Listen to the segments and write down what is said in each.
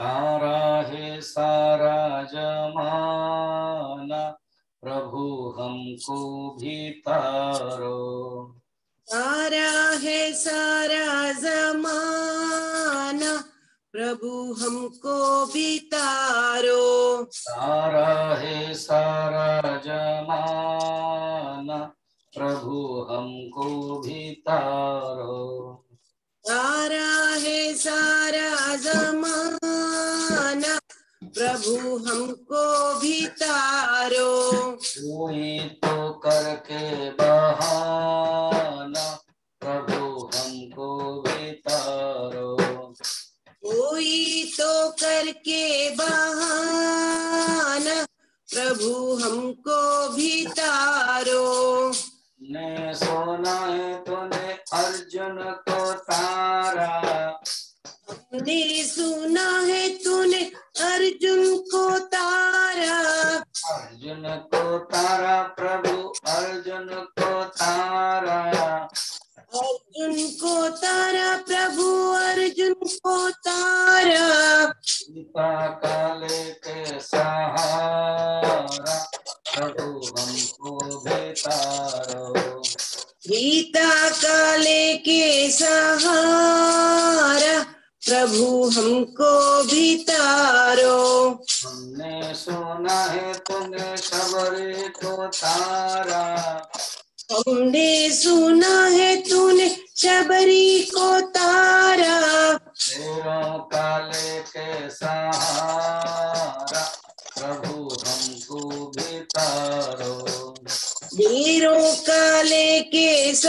तारा है सारा जमाना, प्रभु हमको भी तारो। तारा है सारा जमाना, प्रभु हमको भी तारो। तारा है सारा जमाना, प्रभु हमको भी तारो। तारा है सारा जमाना, प्रभु हमको भी तारो। कोई तो करके बहाना, प्रभु हमको भी तारो। कोई तो करके बहाना, प्रभु हमको भी तारो। ने सोना है तूने अर्जुन को तारा, हमने सुना है तूने अर्जुन को तारा। अर्जुन को तारा प्रभु, अर्जुन को तारा। अर्जुन को तारा प्रभु, अर्जुन को तारा। सीता काले के सहारा, प्रभु हमको भी तारो। गीता काले के सहारा, प्रभु हमको भी तारो। हमने सुना है तूने शबरी को तारा, हमने सुना है तूने शबरी को तारा। शेरों काले के सहारा, प्रभु हमको भी तारो। वीरों काले के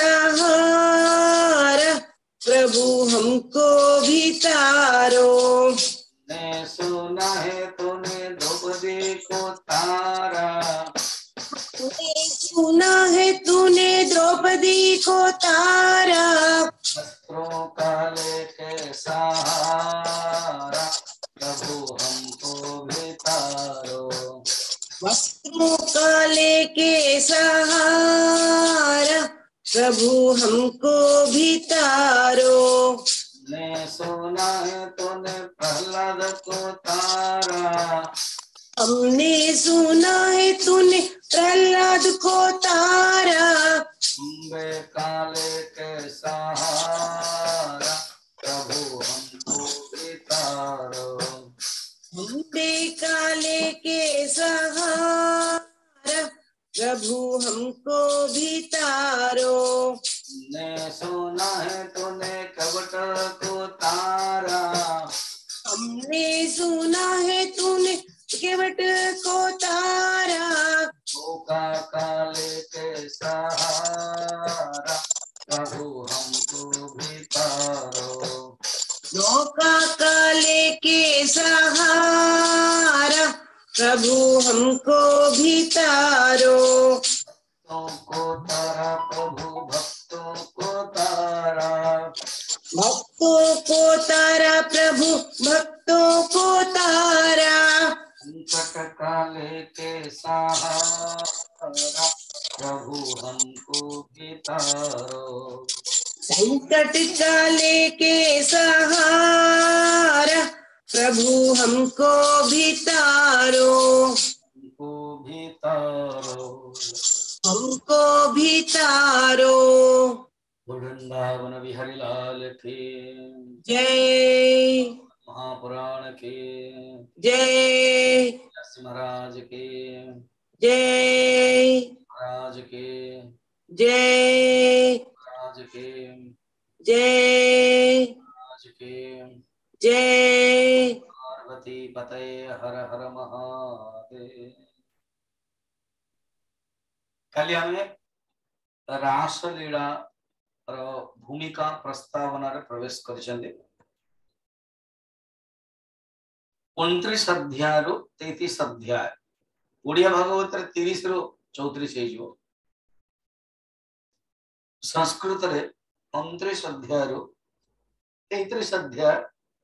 सहारा, प्रभु हमको भी तारो। ने सुना है तूने द्रौपदी को तारा, तूने सुना है तूने द्रौपदी को तारा। वस्त्रों काले के सहारा, प्रभु हमको भी तारो। वस्त्रों काले के सहारा, प्रभु हमको भी तारो। ने सुना है तूने प्रहलाद को तारा, हमने सुना है तूने प्रहलाद को तारा। अम्बे काले के सहारा, प्रभु हमको भी तारो। अम्बे काले के सहारा, प्रभु हमको भी तारो। ने सुना है तूने कपट को तारा, हमने सुना है तूने केवट को तारा। धोखा काले के सहारा, प्रभु हमको भी तारो। नौका काले के सहारा, प्रभु हमको भी तारो। भक्तों को तारा प्रभु, भक्तों को तारा, भक्तों को तारा प्रभु, भक्तों को तारा। संकट काले के सहारा, प्रभु हमको भी तारो। संकट काले के सहारा, प्रभु हमको भी तारो। हमको भी तारो, हमको भी तारो। वृंदावन बिहारी लाल की जय, महापुराण की जय, महाराज की जय, महाराज की जय, महाराज की जय, महाराज की जय। पार्वती पते हर हर महादेव। କାଲି ଆମେ ରାସଲୀଳା ର ଭୂମିକା ପ୍ରସ୍ତାବନାରେ ପ୍ରବେଶ କରିଛନ୍ତି। 29 ଅଧ୍ୟାୟରୁ 33 ଅଧ୍ୟାୟ, ଓଡ଼ିଆ ଭାଗବତରେ 30 ରୁ 34 ହେଇଯିବ। ସଂସ୍କୃତରେ 29 ଅଧ୍ୟାୟରୁ 33 ଅଧ୍ୟାୟ,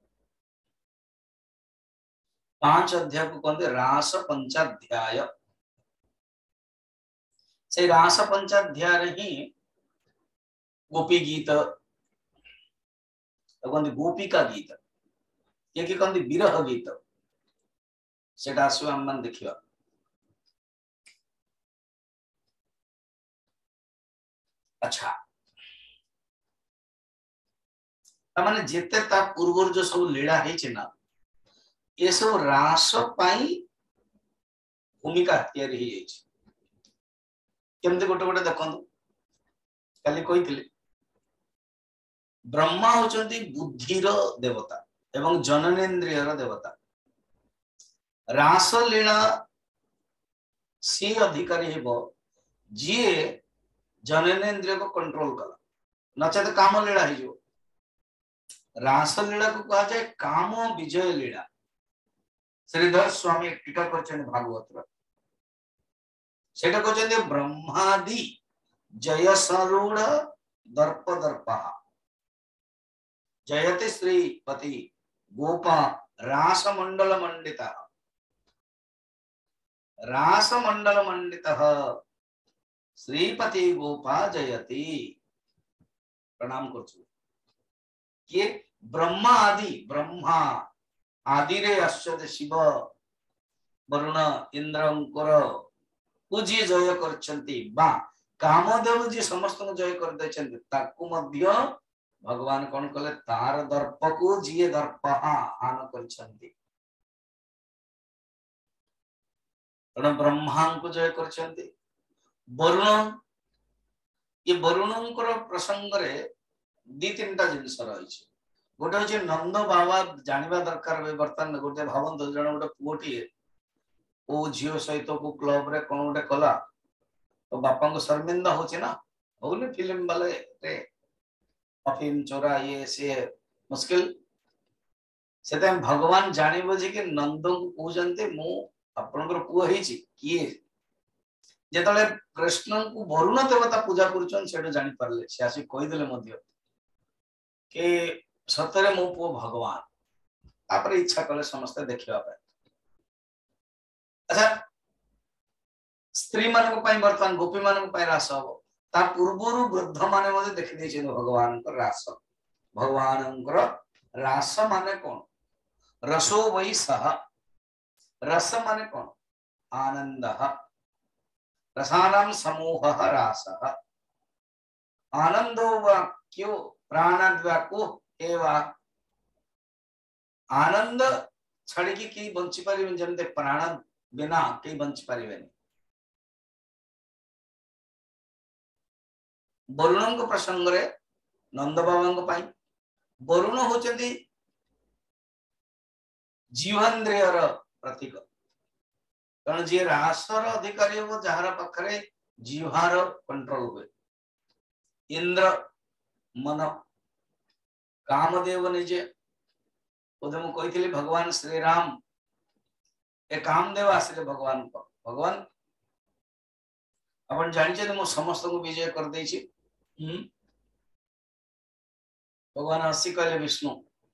5 ଅଧ୍ୟାୟକୁ କହନ୍ତି ରାସ ପଞ୍ଚାଧ୍ୟାୟ। से रास पंचाध्याय ही गोपी गीत, गोपिका गीत, कि कहते विरह गीत सेटा आसो हम मन देखिबा। अच्छा माने जेते ता पूर्व जो सब लीला है ना ये सब रास पाई भूमिका तैयारी ही है। केमते गोटे गोटे देखंतु काली कहिथिले ब्रह्मा होचंती बुद्धिर देवता एवं जननेन्द्रियर देवता। रास लीला सी अधिकारी हेबो जी जननेन्द्रिय को कंट्रोल कला नचेत काम लीला ही जो। रास लीला को कहा जाए काम विजय लीला। श्रीधर स्वामी टीका करछन भागवत सेटा कहते ब्रह्मादि जय सरूढ़ दर्प दर्पा जयति श्रीपति गोपा रास मंडल मंडिता श्रीपति गोपा जयति। प्रणाम करछु ये ब्रह्मा ब्रह्मा आदि रे अश्वत शिव वरुण इंद्रंकर पूजी जय करछंती बा कामदेव जी समस्त को जय कर देछंती ताकू मध्य भगवान कौन कले तार दर्प को जी दर्प आन करछंती। ब्रह्मा को जय करछंती वरुण ये वरुणंकर प्रसंग रे दी तीनटा जिनिस रही। गोटे होचे नंद बाबा जानिबा दरकार बर्तमान गोटे भावंत जन गोटे पुओटी ओ झियो सहित को क्लब रे कोन गोटे कला तो बापा को शर्मिंदा होचे ना होने फिल्म वाले रे अफीम चोरा ये से मुश्किल से भगवान जानिबो जे कि नंद को कहजंते मु आपनकर पुओ हेची किए जेतले कृष्ण को वरुण देवता पूजा करूछन सेटा जानि परले से आसी कहि देले मध्य के सतरे मो पुओ भगवान आपरे इच्छा कले समस्त देखिबा पाए। अच्छा स्त्री मान को पाई वर्तमान गोपी मान को पाई रास हो ता पूर्वरु वृद्ध माने मध्ये देखि दैछन भगवान को रास। भगवान को रास माने कोन रसो वै सह रस माने कोन आनंदः रसानां समूहः रासः आनंदो वाक्यो प्राणद्वाको एवा आनंद छड़ी की बंची पारिबेन जमते प्राण बिना कई बंची पारिबेन। वरुण को प्रसंग रे नंद बाबा को पाई वरुण होचंती जीवेंद्रियर प्रतीक कारण जे रासर अधिकारी हो जहार पाखरे जीवार कंट्रोल हुए। इंद्र मन कामदेव निजे उदम कही भगवान श्री राम ए कामदेव आसिले भगवान को भगवान अपन जानिछे मो समस्त को विजय कर देछि। भगवान आसी कहले विष्णु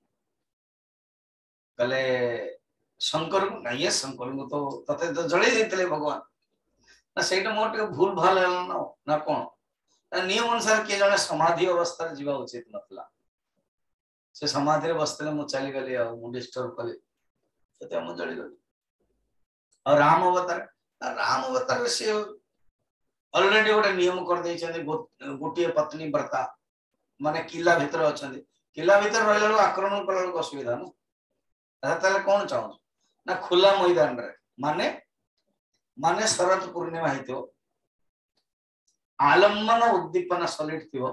कहले शंकर को नहीं शंकर को तो तते तो जळे देतले भगवान ना सेटा मोर के भूल भाल ना कोन नियम अनुसार के जने समाधि अवस्था रे जीवा उचित नथला से समाधि रे बसले मु चली गली आ मु डिस्टर्ब कले तते मु जळी गली। और राम अवतार से ऑलरेडी गोटे नियम कर देछन गोटे पत्नी व्रता माने किला भीतर अछन किला भीतर रहला आक्रमण करला को असुविधा ना ताले कोन चाहू ना खुला मैदान रे माने माने शरद पूर्णिमा हितो आलम्बन उद्दीपन सॉलिड थियो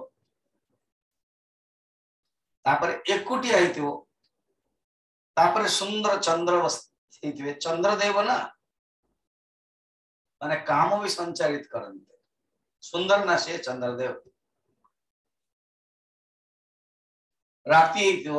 तापरे एकुटी आइथियो तापरे सुंदर चंद्र बसथिथिवे चंद्रदेव ना माने काम भी संचालित करनते सुंदर ना से चंद्रदेव राति हितो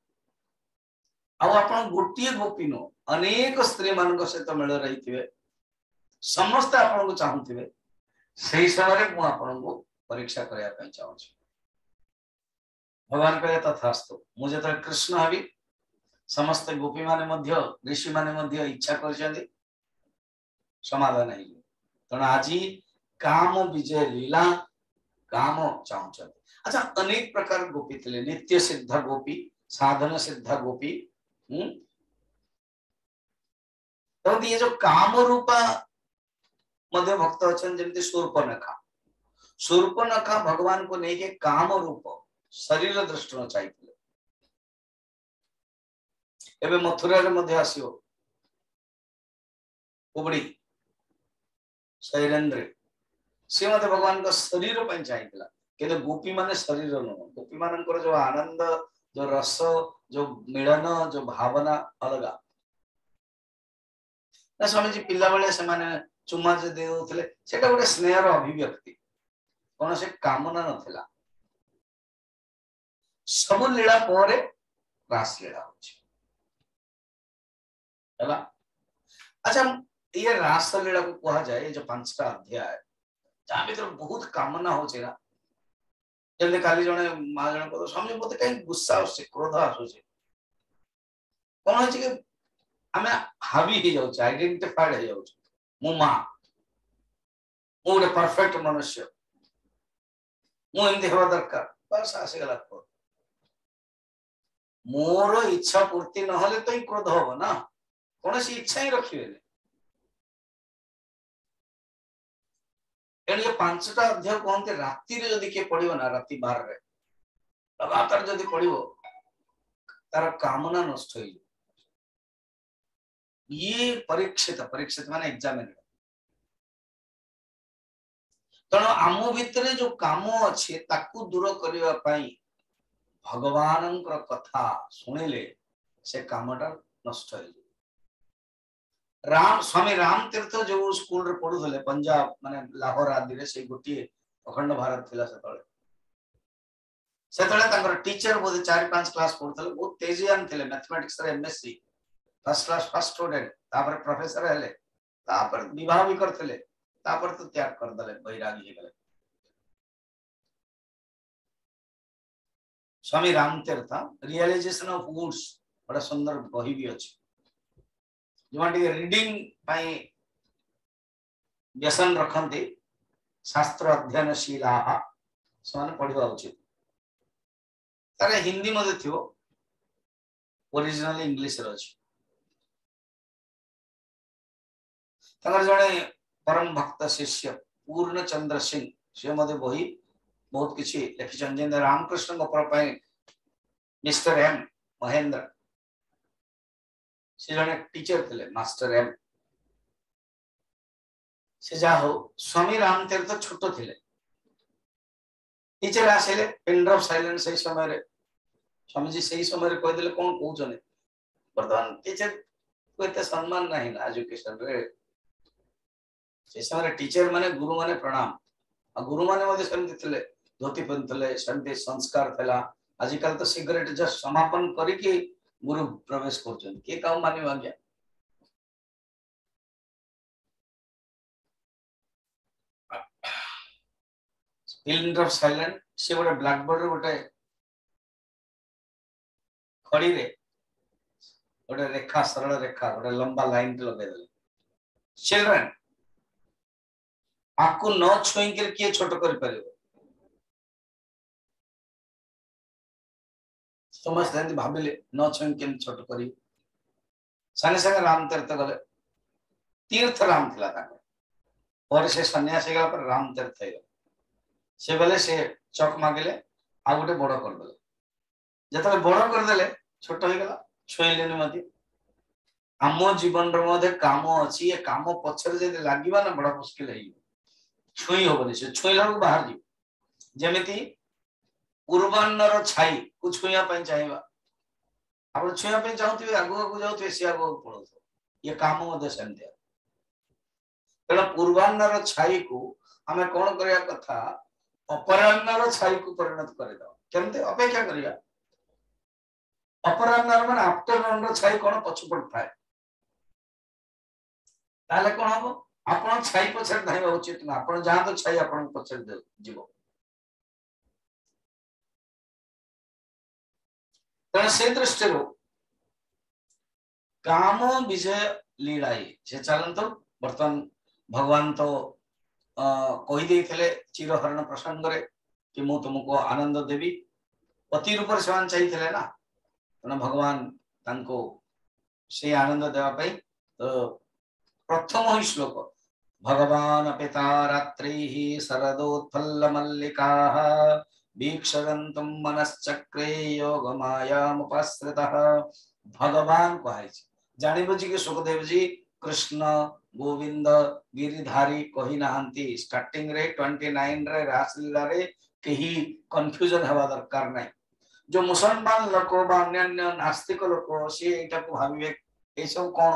आ आपण गोटिए गोपी नो अनेक स्त्री मान को सहित मेल रही समस्त आपण को चाहूथिबे सही समय मु आपण को परीक्षा करया पय चाहू छी। भगवान कहे तथास्तु मुझे तो कृष्ण हबी समस्त गोपी माने मध्य ऋषि माने मध्य इच्छा करछन्ती समाधान है तण आज काम विजय लीला काम चाहूछन्ती। अच्छा अनेक प्रकार गोपी थे नित्य सिद्ध गोपी साधन सिद्ध गोपी तो ये जो काम रूपा मध्य भक्त अच्छा जमी शूर्पणखा शूर्पणखा भगवान को नहीं के काम रूप शरीर दृष्टि चाहिए एबे मथुरा रे मध्य आसियो कुबड़ी शैलेन्द्र से मत भगवान का शरीर पर चाहिए कि गोपी माने शरीर नुह गोपी मान जो आनंद जो रस जो मिलन जो भावना अलग ना स्वामी जी पिला बेले से माने चुम्मा जे देउथले सेटा गोटे स्नेहर अभिव्यक्ति कौन से कामना नथिला सब लीला पर रास लीला होछि हला अच्छा ये रास लीला को कहा जाए जो 5टा अध्याय जहाँ भीतर बहुत कामना होछि ना जल्दी काली जने मां जने को समझ मते कहीं गुस्सा आसे क्रोध आसे कौन है कि हमें हावी ही जाउछ आइडेंटिफाइड हो जाउछ मु मां मु गोटे परफेक्ट मनुष्य मु एमती हवा दरकार बस आसे गला को मोर इच्छा पूर्ति न होले तो ही क्रोध हो ना कौन सी इच्छा ही रखिबे एण ये 5टा अध्याय कहते राति रे जदि के पढ़िबो ना राति 12 रे लगातार जदि पढ़िबो तार कामना नष्ट होई ये परीक्षित परीक्षित माने एग्जामिनर तण आमो भितरे जो काम अच्छे ताकू दूर करिवा पई भगवानंकर कथा सुनिले से कामटा नष्ट होई राम स्वामी राम तीर्थ जो स्कूल रे पढुथले पंजाब माने लाहौर आदि रे से गोटी अखंड भारत थिला सेतळे तांकर टीचर बोधे 4-5 क्लास पढुथले बहुत तेजियान थिले मैथमेटिक्स रे MSc first class first student तापर प्रोफेसर हेले तापर विवाह भी करथले तापर तो त्याग कर दले बैरागी हे गले स्वामी राम तीर्थ रियलाइजेशन ऑफ वुड्स बड़ा सुंदर बही भी अछि जो रीडिंग पाई व्यसन रखते शास्त्र अध्ययनशीला से पढ़ा उचित तारे हिंदी मध्य थी ओरिजिनल इंग्लिश जड़े परम भक्त शिष्य पूर्णचंद्र सिंह से मध्य बही बहुत किसी लिखिं रामकृष्ण मिस्टर एम महेंद्र से जने टीचर थे मास्टर एम से जा हो स्वामी राम तीर्थ छोट थे टीचर आसिले पिन ड्रॉप साइलेंस से समय रे स्वामी जी सही समय कह देले कौन कहउछने वर्तमान टीचर को एते सम्मान नहीं ना एजुकेशन रे से समय टीचर माने गुरु माने प्रणाम आ गुरु माने मध्ये संति थिले धोती पिनथले संति संस्कार थला आजिकल तो सिगरेट जस्ट समापन करी कि गुरु प्रवेश कर के काम मानि आज्ञा पिन ड्रॉप साइलेंट से गोटे ब्लैक बोर्ड रे गोटे खड़ी रे गोटे रेखा सरल रेखा गोटे लंबा लाइन लगे देले चिल्ड्रन आपको न छुई कर किए छोट कर परिबो समझते भाविले न छुई के छोट करी संगे संगे राम तीर्थ गले तीर्थ राम थिला ताके और से सन्यासी गला पर राम तीर्थ हे से बेले से चक मागिले आ गोटे बड़ कर देले जतले बड़ कर देले छोट हो गला छुईलेनी मते आमो जीवन रे मधे काम अछि ए काम पछर जे लागिबा ना बड़ा मुश्किल है छुई होबनी से छुईला को बाहर जी जेमिति पूर्वान्नर छाई को छुईया पई चाहिबा आप छुईया पई चाहूथि आगु आगु जाउथि से आगु पड़ोथो ये काम मधे संध्या तेना पूर्वान्नर छाई को हमें कोन करिया कथा अपराह्नर छाई को परिणत करे दो केमते अपेक्षा करिया अपराह्नर माने आफ्टरनून रो छाई कोन पछपट थाए ताले कोन हबो आपण छाई पछर धाइबा उचित ना आपण जहां तो छाई आपण पछर जीवो तेना से दृष्टि काम विजय लीलाई से चलंतो बर्तन भगवान तो कही देइथिले चिरहरण प्रसंग रे कि मु तुमको आनंद देवी पति रूप से चाहिए ना तेना भगवान तांको से आनंद देवा पाई। तो प्रथम ही श्लोक भगवान पिता रात्रि शरदोत्फुल्ल मल्लिकाः वीक्षरन्तुं मनश्चक्रे योग मायामुपस्थितः। भगवान कहे जानी बुझी कि सुखदेव जी कृष्ण गोविंद गिरिधारी कही नाहंती। स्टार्टिंग रे 29 रे रासलीला रे कहीं कंफ्यूजन हवा दरकार नहीं। जो मुसलमान लोक अन्य नास्तिक लोक सी एटा को भाविबे ए सब कोन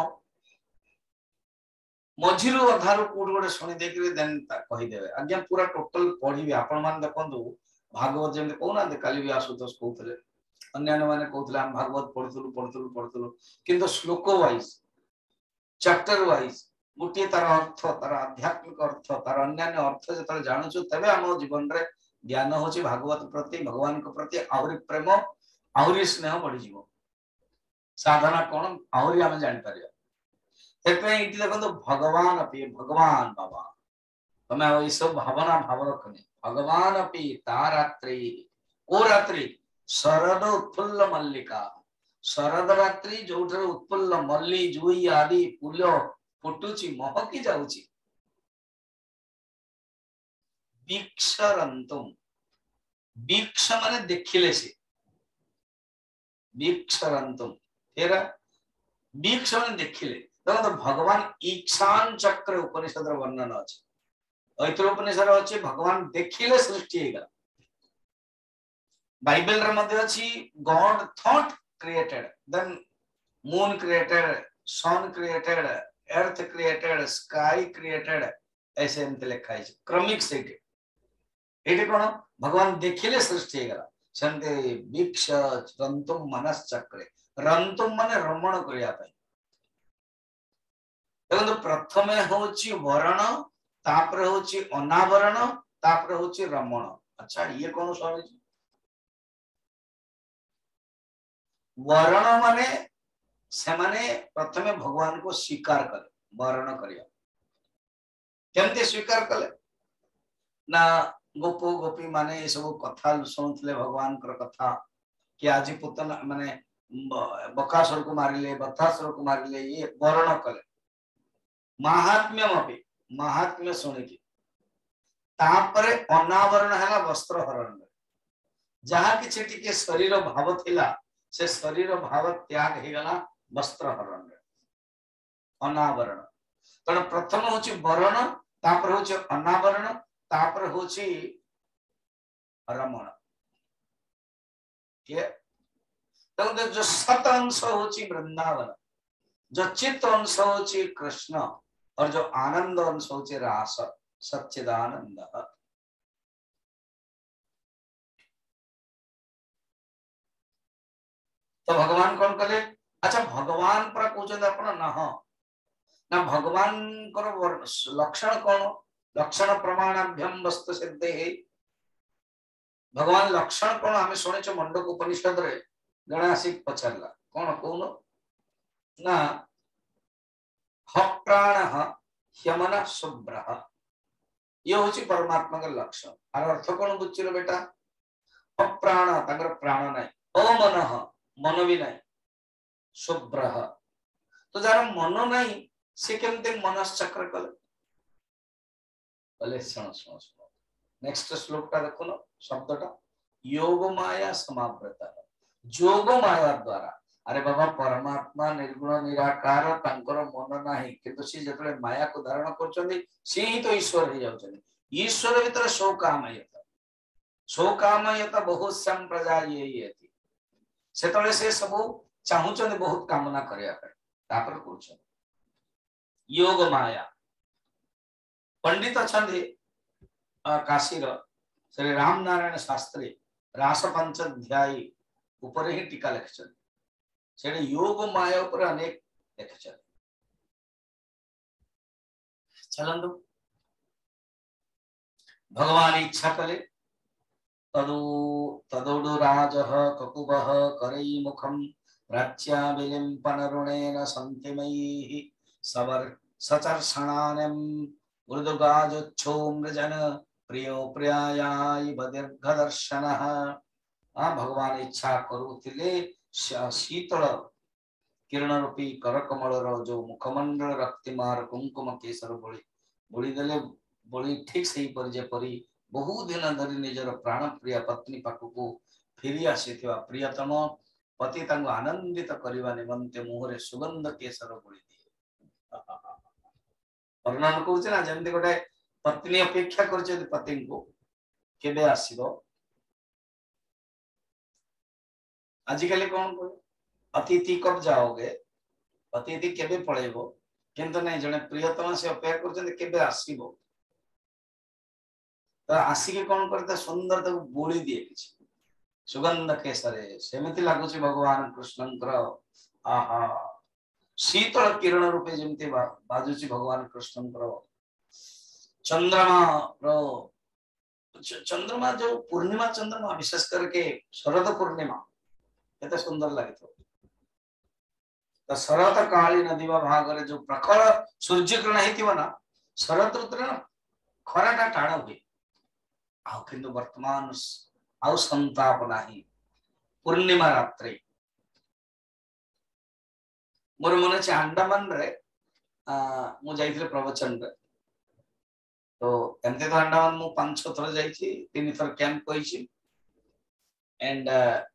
मझिरु अधारु कोड गोटे सुनी देखि देन कहि देबे। आज्ञा पूरा टोटल पढिबे आपण मान देखंतु भागवत जेम कोना दे काली भी आसुतोष कहउतले अन्य माने कहउतले हम भागवत पढुतलु किंतु श्लोक वाइज चैप्टर वाइज गोटे तार अर्थ तार आध्यात्मिक अर्थ तार अन्य अर्थ जतले जानुछु तबे हम जीवन रे ज्ञान होची भागवत प्रति भगवान को प्रति आहुरी प्रेम आहुरी स्नेह बढ़ी जीवो। साधना कोन आहुरी हम जान परिया। एपे इति देखंतु भगवान अपि भगवान बाबा तमे ई सब भावना भाव रखनी। भगवान अपि ता रात्रि ओ रात्रि शरद उत्फुल्ल मल्लिका शरद रात्रि जोठरे उत्फुल्ल मल्ली जुई आदि फूल फुटुची महकी जाउची। वीक्षरंतुम वीक्ष माने देखिले से वीक्षरंतुम तेरा वीक्ष माने देखिले। देखो भगवान ईक्षान चक्र उपनिषद वर्णन अछि। ऐतरो उपनिषद अछि भगवान देखिले सृष्टि हेगा। बाइबल रे मध्ये अछि God thought created, then moon created, sun created, earth created, sky created, ऐसे एमते लिखा है क्रमिक सेट। एटे कोन भगवान देखिले सृष्टि हेगा। संते वीक्ष रंतुम मनश्चक्रे रंतुम माने रमण करिया पई। देखो प्रथमे होची वरण तापर होची अनावरण तापर होची रमण। अच्छा ये कोन स्वामी जी वरण माने से माने प्रथमे भगवान को स्वीकार करे वरण करिया केमते स्वीकार कले ना गोप गोपी माने ये सब कथा सुनथले भगवान कर कथा कि आज पुतन माने बकासुर को मारिले बत्तासुर को मारिले ये वर्ण कले महात्म्य सुनिकी तापरे अनावरण हैला वस्त्र हरण जहाँ कि टिके शरीर भाव थिला से शरीर भाव त्याग हे गला वस्त्र हरण अनावरण। तण प्रथम होची वरण तापर होची अनावरण तापर होची रमण। के तो जो सत अंश होची वृंदावन जो चित्त अंश होची कृष्ण और जो आनंद अंश होची रास सच्चिदानंद। तो भगवान कौन कले। अच्छा भगवान पर कहते अपन ना भगवान कर लक्षण कौन लक्षण प्रमाणाभ्यम वस्तु सिद्धे भगवान लक्षण कौन आम शुणे मंडक उपनिषद रे जड़े आसिक पचारा कौन कौन ना प्राण ह्यमन शुभ्र ये हूँ परमात्मा का लक्षण। आर अर्थ कौन बुझे बेटा प्राण तंगर प्राण नहीं अमन मन भी नहीं शुभ्र तो जार मन नहीं से केमते मनश्चक्र कले बोले सुनो सुनो सुनो नेक्स्ट श्लोक टा देखो ना शब्दटा योग माया समावृत जोग माया द्वारा। अरे बाबा परमात्मा निर्गुण निराकार तांकर मन नाही किंतु सी जतले माया को धारण करछन्ती से ही तो ईश्वर हो जाउछन्ती। ईश्वर भीतर शोकामयता बहुत संप्रजायेति सेतले से सब चाहुचन्ती बहुत कामना करिया पे तापर करछन योग माया। पंडित अछन्ती काशीर श्री राम नारायण शास्त्री रास पंचाध्यायी ऊपर ही टीका लिखछन से योग माया ऊपर अनेक लिखछन। चलंदु भगवान इच्छा कले तदोडु राजः ककुबः करई मुखम प्राच्या विलिम्पनरुणेन सन्तिमैः सवर सचर्षणानम् मृदुगाजोच्छो मृजन प्रियो प्रियायाय दीर्घदर्शनः। भगवान इच्छा करुथिले शीतल किरण रूपी कर कमल जो मुखमंडल रक्तिमार कुंकुम केसर बोली बोली देले बोली ठीक सही पर जेपरी बहु दिन धरी निजर प्राण प्रिय पत्नी पाखक फेरी आसीथिबा प्रियतम पति तांको आनंदित करबा निमंते मुहरे सुगंध केसर बोली दिए वर्णन करूचे ना जेमति गोटे पत्नी अपेक्षा करछे पति को केबे आसीबो आजिकल कौन कह अतिथि कब जाओगे अतिथि केबे पळेबो किंतु नहीं जने प्रियतम से अपेक्षा करछे केबे आसीबो तो आसिके कौन करते सुंदर तक बोली दिए किछि सुगंध केसरे सेमिति लागुछि भगवान कृष्णंकर आहा शीतल किरण रूपे जेमति बाजुछि भगवान कृष्णंकर चंद्रमा रो चंद्रमा जो पूर्णिमा चंद्रमा विशेष करके शरद पूर्णिमा केते सुंदर लगे तो शरद काली नदी भाग जो प्रखर सूर्य किरण हेतिबो ना शरद ऋतु ना खराटा टाण हुए आ किंतु वर्तमान आउ संताप नाही पूर्णिमा रात्रि मोर मन अछि अंडमान रे मु जाइथिले प्रवचन रे तो एमते तो अंडमान मु 5-6 थर जाइछि 3 थर कैंप कइछि एंड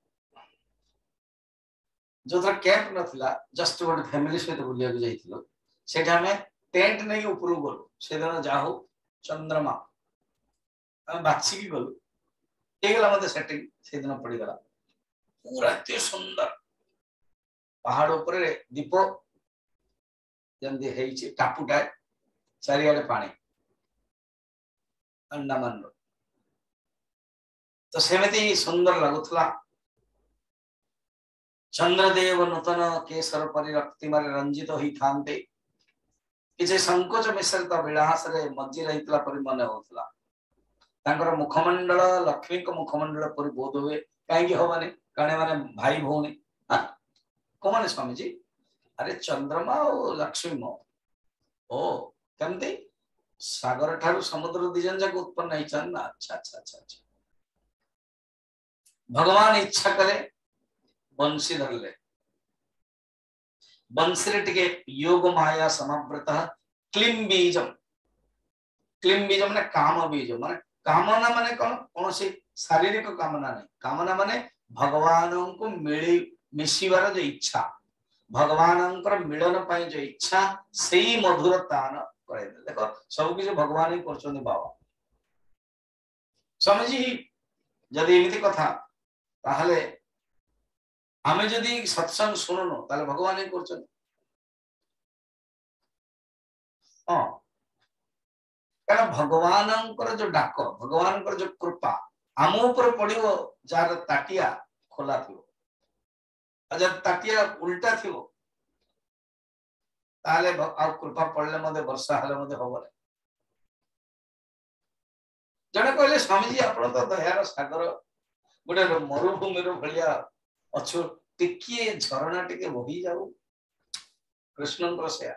जो थर कैंप नथिला जस्ट गोटे फैमिली सहित बुलिया जाइथिलो सेठा में टेंट नै ऊपर गलो से दिन जाहु चंद्रमा हम बाछि की गलो एगला मते सेटिंग से दिन पड़ी गला पूरा एते सुंदर पहाड़ ऊपर दीप जंदी हेइछि टापुटा चारियाडे पानी अंडमान तो सेमती सुंदर लगुथला चंद्रदेव नूतन केसर परिरक्ति मारे रंजित होई थांते किसे संकोच मिश्रित विलास रे मज्जी रहितला परि मन होतला तांकर मुखमंडल लक्ष्मी को मुखमंडल परि बोध हुए काहेकि होबाने काने माने भाई भौणी को माने स्वामी जी अरे चंद्रमा और लक्ष्मी मो ओ केमते सागर ठारू समुद्र दिजन जाक उत्पन्न है चंद अच्छा अच्छा अच्छा अच्छा भगवान इच्छा करे बंशी धरले बंशी रे टिके योग माया समावृत क्लीम बीजम माने काम बीज माने कामना माने कौन सी शारीरिक कामना नहीं कामना माने भगवान को मिली मिशिवार जो इच्छा भगवान मिलन पाई जो इच्छा सही मधुरतान करे देखो सब किछ भगवान ही करछन बाबा समझी जदि एमिति कथा ताहले आमे जदि सत्संग सुननो ताले भगवान ही करछन हां कारण भगवान जो डाक भगवान जो कृपा आम ऊपर पड़ो जार ताटिया खोला थी जब ताटिया उल्टा थी ताले कृपा पड़े मधे वर्षा हेले मधे हम जड़े कहले स्वामी जी आप तो दयार सागर गोटे मरुभूमि भाया अच्छु टिके झरणा टिके बही जाऊ कृष्ण से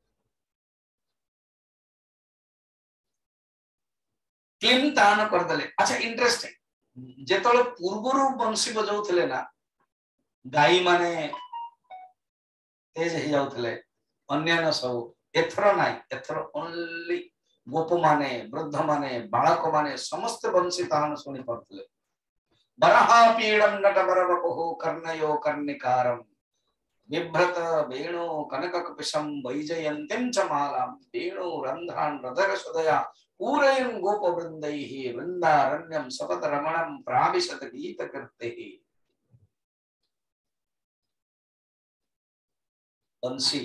क्लीन तान करदले अच्छा इंटरेस्टिंग जेतले पूर्वरु बंशी बजाउथले ना गाई माने तेज हे जाउथले अन्यान्य सब एथर नाइ एथर ओनली गोप माने वृद्ध माने बालक माने समस्त बंशी तान सुनी पड़थले बरहा पीडम नटवरवपुः कर्णयो कर्णिकारम बिभ्रत वेणु कनककपिशं वैजयन्तीं च मालां वेणु रन्ध्रान् रधरसुधया पूरयन् गोपवृन्दैः वृन्दारण्यं सपद रमणं प्राविशत गीतकीर्तिः बंशी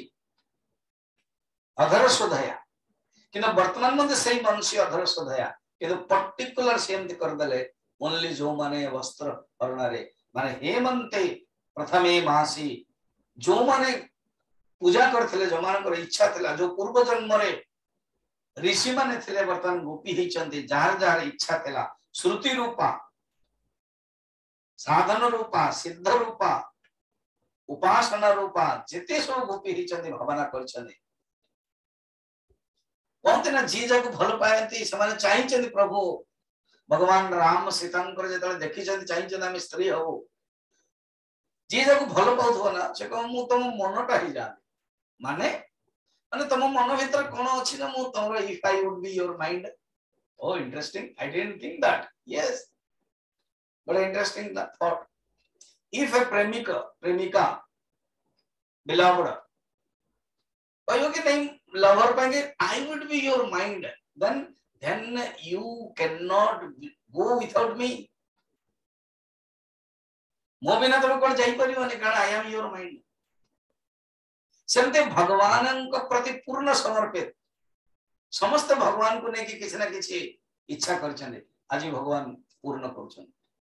अधरसुधया किंतु वर्तमान मध्य सही बंशी अधरसुधया किंतु पर्टिकुलर सेमति करदले ओनली जो माने वस्त्र हरणरे माने हेमंते प्रथमे मासी जो माने पूजा करथिले जो मानकर इच्छा थिला जो पूर्व जन्म रे ऋषि माने थिले वर्तमान गोपी हेचंती जार जार इच्छा थिला श्रुति रूपा साधन रूपा सिद्ध रूपा उपासना रूपा जेते सब गोपी हेचंती भावना करछंती कोनते ना जी जाको भल पायंती समाने चाहिचंती प्रभु भगवान राम सीतांकर जेतले देखिचंती चाहिचंती हम स्त्री हो जी जाको भल पाउथबो ना से कह मु तुम मनटा ही जाने माने माने तुम मन भीतर कोन अछि ना मु तमरो if I would be your mind oh interesting I didn't think that yes but interesting that thought if a premika beloved कहियो कि नहीं लवर पाएंगे I would be your mind then you cannot go without me मो बिना तुम कोन जाई परिबोनी कारण I am your mind सेमते भगवान को प्रति पूर्ण समर्पित समस्त भगवान को नेकी किसी ना किसी इच्छा करछन आज भगवान पूर्ण करछन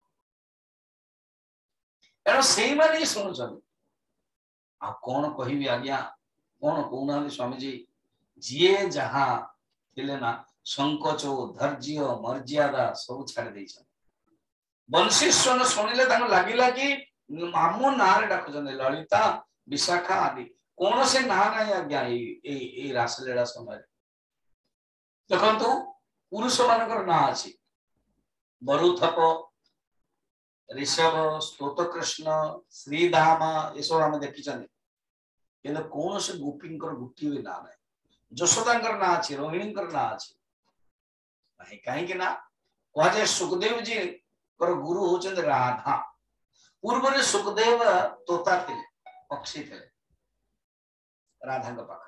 एनो सेही माने सुनछन आ कोन कहिबी आज्ञा कोन कोना स्वामी जी जिए जहां थिले ना संकोच धैर्य मर्यादा सब छाड़ देछन वंशीस्वन सुनिले तांको लागिला कि मामो नारे डाकुछन ललिता विशाखा आदि कोन से ना नाही आज्ञा ए रासलीला समय देखंतु पुरुष मानकर ना अछि बरुथप ऋषभ स्तोत्रकृष्ण श्रीधाम ये सब हम देखिछन किंतु कोन से गोपींकर गुटी भी ना नाही जशोदांकर ना अछि रोहिणींकर ना अछि नाही काहे कि ना कहजे सुखदेव जी कर गुरु होचन राधा पूर्व रे सुखदेव तोता थिले पक्षी थिले राधा का पाखरे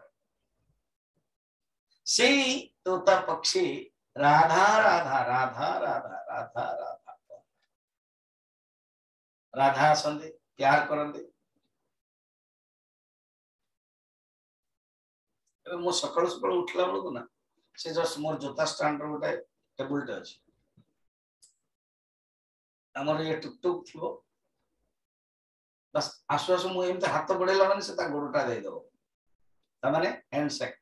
सेही तोता पक्षी राधा राधा राधा राधा राधा राधा राधा आसंदे प्यार करंदे मो सकाळ सकाळ उठला बेलको ना से जस्ट मोर जोता स्टैंड रो गोटे टेबल टे अछि हमर ये टुक टुक थिबो बस आसु आसु मो एमते हाथ बढेला माने से ता गोडटा दे दो ता माने हैंड शेक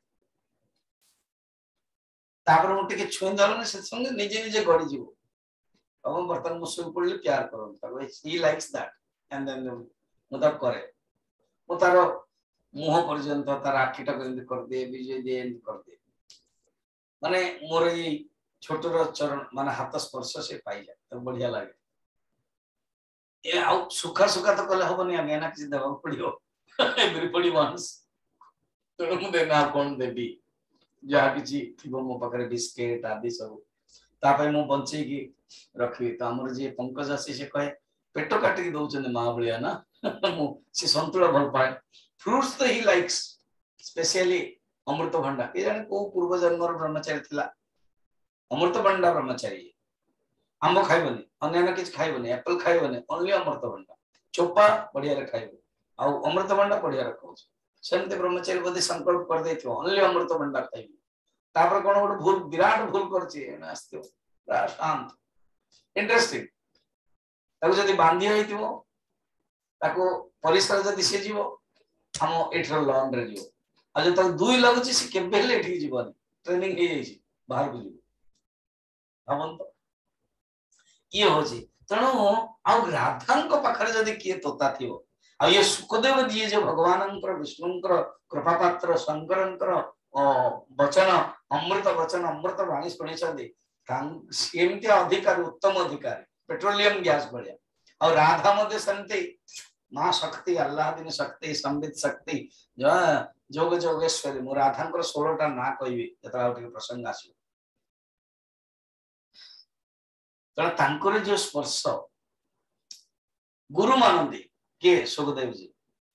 तापर मो टिके छुई दल ने से संगे निजे निजे गडी जीवो अब बर्तन मो सुई पडले प्यार करन ता ही लाइक्स दैट एंड देन मुदा करे मो तारो मुह पर्यंत तार आखिटा केंद्र कर दे विजय दे एंड कर दे माने मोर ये छोटो चरण माने हाथ स्पर्श से पाई जाए तो बढ़िया लागे ए आउ सुखा सुखा तो कले हबनी आगे ना किसी दवा पड़ियो एवरीबॉडी वांट्स तो मु देना कोन देबी जा किछि थिबो मो पकरे बिस्किट आदि सब तापय मु बंची की रखी तो हमर जे पंकज आसी से कहे पेटो काटी दउछन मा बलिया ना मु से संतुला भल पाए फ्रूट्स तो ही लाइक्स स्पेशली अमृत भंडा ए जाने को पूर्व जन्म ब्रह्मचारी थिला अमृत भंडा ब्रह्मचारी आंब खाइबनी अन्य किछ खाइबनी एप्पल खाइबनी ओनली अमृत भंडा चोपा बढ़िया रे खाइबो आ अमृत भंडा बढ़िया रखो सेमते ब्रह्मचारी बदे संकल्प कर देथियो ओनली अमृत भंडा खाइबो तापर कोन गोटे भूल विराट भूल करछि नास्तियो शांत इंटरेस्टिंग ताको जदी बांधी होइतिबो ताको परिसर जदी से जीवो हम एठर लॉन रे जीवो आ जब तक दुई लगुछि से केबे ले एठी जीवनी ट्रेनिंग हे जाइछि बाहर को जीवो हमन तो ये होछि तणो आ राधांक पाखरे जदी किए तोता थिबो आ ये सुखदेव जी जो भगवानंकर विष्णुंकर कृपा पात्र शंकरंकर वचन अमृत वाणी शुणी सेमती अधिकारी उत्तम अधिकारी पेट्रोलियम गैस भाया और राधा मध्य सेमती माँ शक्ति अल्लाह दिन शक्ति संबित शक्ति जोग जोगेश्वरी मु राधा 16टा ना कहबी जो प्रसंग आसो तेना जो स्पर्श गुरु मानती किए सुखदेव जी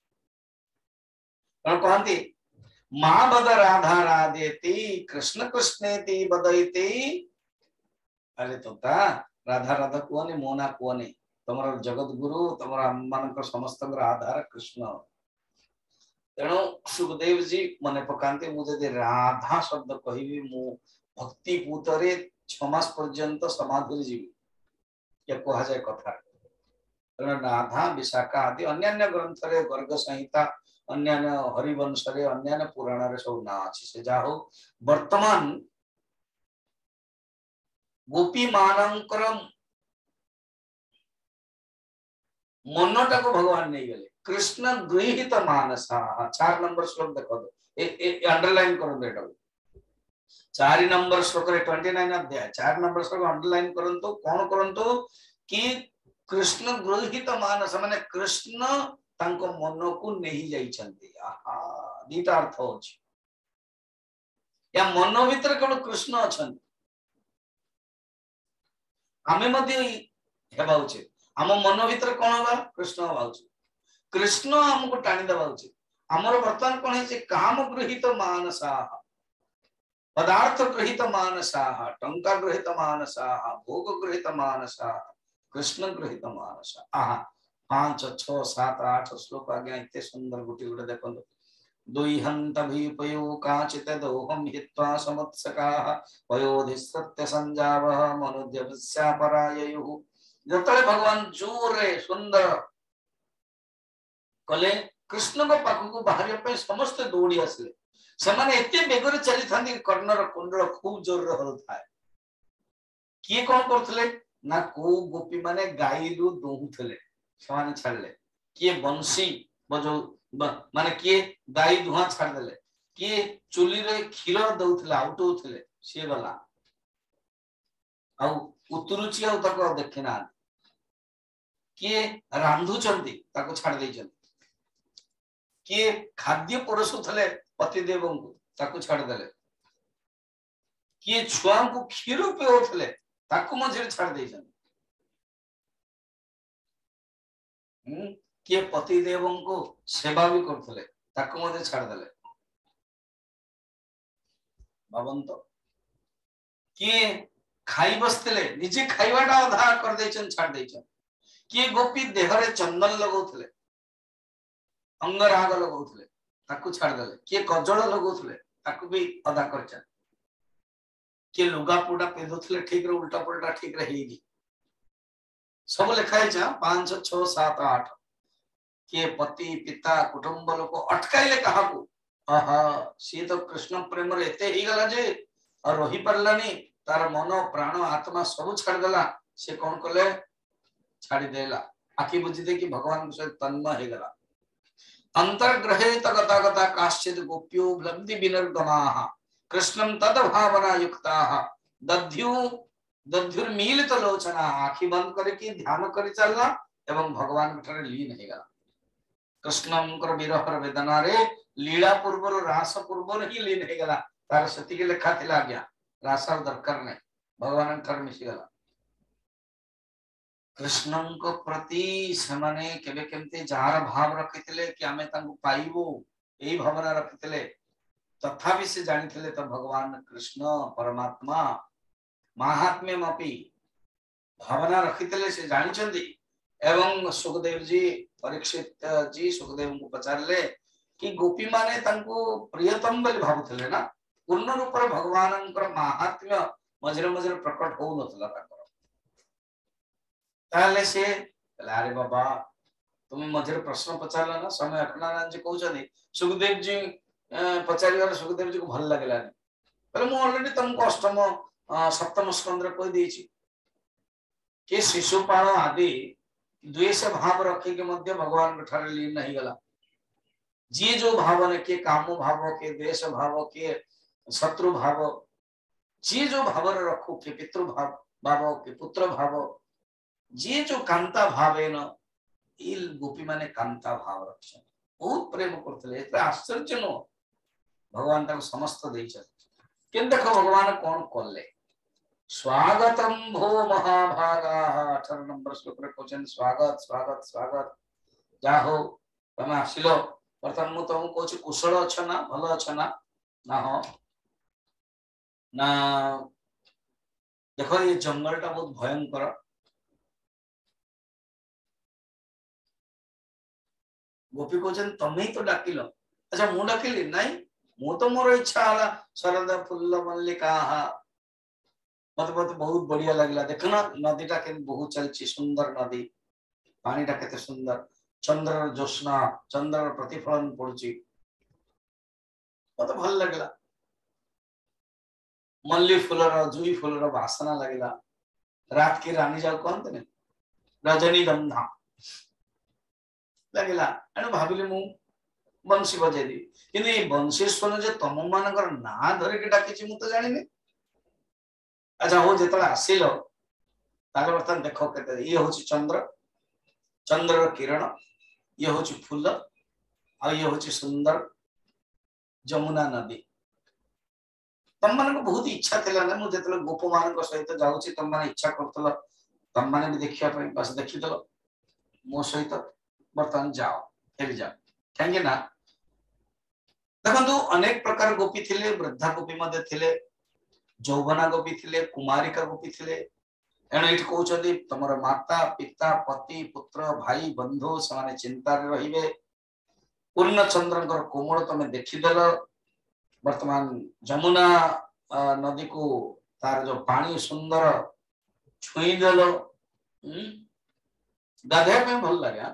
कहती माँ बद राधा राधेती कृष्ण कृष्णेति बदयति अरे तोता राधा राधा कहनी मोना कहनी तुम जगत गुरु तुम मान समस्त आधार कृष्ण तेणु सुखदेव जी मन पकाते मुझे राधा शब्द कहबी मु भक्ति पूतरे 6 मास पर्यंत समाधि जीवी या कह जाए कथा राधा विशाखा आदि अन्य ग्रंथ रे गर्ग संहिता अन्य हरिवंश रे अन्य पुराण रे सब ना अछि से जाहो वर्तमान गोपी मानकर मनटा को भगवान नहीं गले कृष्ण गृहीत मानसा 4 नंबर श्लोक देखो ए अंडरलाइन करो बेटा 4 नंबर श्लोक रे 29 अध्याय 4 नंबर श्लोक अंडरलाइन करंतो कोन करंतो कि कृष्ण गृहीत मानस माने कृष्ण तांको मन को नहीं जाइछन्ती। आहा दीटा अर्थ होछि या मन भीतर केवल कृष्ण अछन आमे मध्ये हेबा उचित आम मन भीतर कोन होबा कृष्ण होबा उचित कृष्ण हमको टाणी देबा उचित हमर वर्तमान कोन है काम गृहीत मानसा पदार्थ गृहीत मानसा टंका गृहीत मानसा भोग गृहीत मानसा कृष्ण गृहीत मानसा। आहा 5 6 7 8 श्लोक आज्ञा इतने सुंदर गुटी गुटे देखो दुईहंत भीपयो काचित दोहम हित्वा समुत्सकाः वयोधिसत्य संजावः मनुज्यस्यापराययुः। जतले भगवान जोरे सुंदर कले कृष्ण को पाख को बाहर पे समस्त दौड़ी आसले सेमाने एते बेगरे चली थांदी कर्णर कुंडल खूब जोर हलुथाय किए कोन करथले ना को गोपी माने गाई रु दोहुथले समान छाड़ले किए बंसी बजो माने किए गाई दुहा छाड़ देले किए चुली रे क्षीर दउथले आउटउथले से गला आ उतरुची आ तक देखिना किए रांधु चंदी ताको छाड़ देई चंदी किए खाद्य परसुथले पति देवों को ताको छाड़ देले किए छुआ को क्षीर पिउथले ताको मझे छाड़ देई चंदी किए पति देवों को सेवा भी करथले ताको मझे छाड़ देले भावंत किए खाई बसतले निजे खाइवाटा आधा कर देचन छाड़ देचन किए गोपी देहरे चंदन लगौथले अंगराग लगौथले ताकू छाड़ देले किए कजळ लगौथले ताकू भी अदा करचन किए लुगा पुडा पिंधुथले ठीक रे उल्टा पुल्टा ठीक रे हेगी सब लिखाई छ 5 6 7 8 किए पति पिता कुटुंब लोक अटकाइले काहाकू आहा सी तो कृष्ण प्रेम रे एते ही गला जे और रही परलानी तार मन प्राण आत्मा सब छाड़ देला से कौन कले छाड़ी देला आखि बुझी दे कि भगवान से तन्मय हे गला अंतर्ग्रहे तगता गता काश्चित गोप्यो ब्लब्धि विनर्गमाः कृष्णं तद भावना युक्ताः दध्यु दध्युर्मीलित लोचना आखि बंद करके ध्यान करि चलना एवं भगवान ठारे लीन हे गला कृष्णंकर विरहर वेदना रे लीला पूर्वर रास पूर्वर ही लीन हे गला तार सती के लेखा थिला गया रासर दरकार नहीं भगवान कर मिसी गला कृष्ण को प्रति सेमाने केबे केमते जार भाव रखितले कि आमे तांको पाइबो एई भावना रखितले तथापि से जानितले तो भगवान कृष्ण परमात्मा महात्म्यमपि भावना रखितले से जानिचंदी एवं सुखदेव जी परीक्षित जी सुखदेव को पचारले कि गोपी माने तांको प्रियतम बोली भाबुतले ना पूर्ण रूप रे भगवानंकर महात्म्य मझरे मझरे प्रकट हो नथला तांकर ताले से अरे बाबा तुम मझरे प्रश्न पचारला ना समय अपनारायण जी कहउछनी सुखदेव जी पचारिवार सुखदेव जी को भल लागलानी पहले मु ऑलरेडी तुमको अष्टम सप्तम स्कंद रे कहि देछि कि शिशुपाल आदि द्वेष भाव रखे के मध्य भगवान ठारे लीन नहीं गला जी जो भाव ने के काम भाव के देश भाव के शत्रु भाव जी जो भाव रखो के पितृ भाव के पुत्र भाव जी जो कांता भावे न इल गोपी माने कांता भाव रक्षण बहुत प्रेम करथले एते आश्चर्य न भगवान ताको समस्त देइछ केन देखो भगवान कोन करले स्वागतम भो महाभागा 18 नंबर श्लोक रे क्वेश्चन स्वागत स्वागत स्वागत जाहो तमे आसिलो प्रथम मु तुम कहूँ कुशल अच्छा ना भल अच्छा ना हो ना देखो ये जंगल टा बहुत भयंकर गोपी कहते तमें ही तो डाकिल अच्छा मु डाकिली नहीं मु तो मोर इच्छा हला शरद फुल्ल मल्लिका मत मत बहुत बढ़िया लगला देखना नदी टा के बहुत चलची सुंदर नदी पानी टा केते सुंदर चंद्र ज्योत्स्ना चंद्र प्रतिफलन पड़ुची मत भल लगला मल्ली फुलर जुई फुलर वासना लगला रात की रानी जाओ कहते ने रजनीगंधा लगला एनु भाबिले मु बंशी बजेदी किने बंशी स्वन जे तम मानकर ना धरे के डाकिछि मु तो जानिने अच्छा हो जेतला आसिलो ताले बर्तन देखो केते ये होछि चंद्र चंद्र किरण ये हूँ फूल आ ये हूँ सुंदर जमुना नदी तुम मान को बहुत इच्छा थिला ना मुझे जो गोप मान सहित जाऊँगी तुम मैंने इच्छा कर तुम मैंने भी देखा बस देखीदेल मो सहित बर्तमान जाओ फेरी जाओ कहीं ना देखो अनेक प्रकार गोपी थिले वृद्धा गोपी मध्य थिले जौवना गोपी थिले कुमारिका गोपी थिले एणु ये कहते तुम माता पिता पति पुत्र भाई बंधु से चिंतार रे पूर्ण चंद्र कोमल तुम देखीदेल वर्तमान जमुना नदी को तार जो पानी सुंदर छुईदेल गाधे भल लगे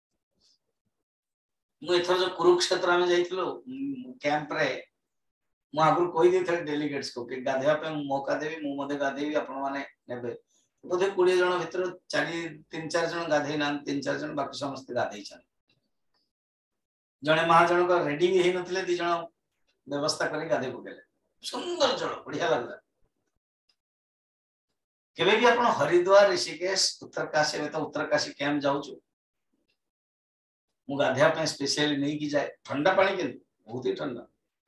मुझे जो कुरुक्षेत्र में जाइलु कैंप रे मु आगु कही थे डेलीगेट्स को कि गाधे मौका देवी मुझे गाधेबी आपण मैंने नेबे बोधे 20 जन भीतर 3-4 जन गाधे ना 3-4 जन बाकी समस्त गाधे जड़े महाजन का रेडी भी ही नथिले 2 जन व्यवस्था करी गाधे पकेले सुंदर जल बढ़िया लगला केबे भी आपण हरिद्वार ऋषिकेश उत्तरकाशी में तो उत्तरकाशी कैंप जाउछु मु गाधेया पे स्पेशली नहीं की जाए ठंडा पानी के बहुत ही ठंडा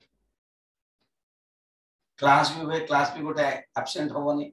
क्लास भी हुए क्लास भी गोटे एब्सेंट होबनी